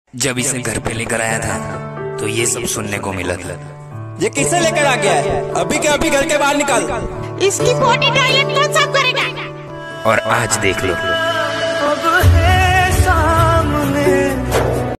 जब इसे घर पे लेकर आया था तो ये सब सुनने को मिला था। ये किसे लेकर आ गया है? अभी के अभी घर के बाहर निकाल। इसकी बॉडी टॉयलेट कौन साफ करेगा? और आज देख लो